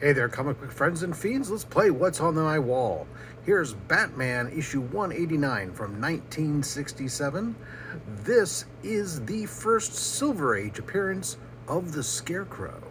Hey there, comic book friends and fiends. Let's play What's on My Wall. Here's Batman issue 189 from 1967. This is the first Silver Age appearance of the Scarecrow.